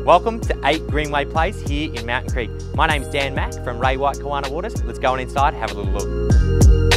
Welcome to 8 Greenway Place here in Mountain Creek. My name's Dan Mack from Ray White Kawana Waters. Let's go on inside and have a little look.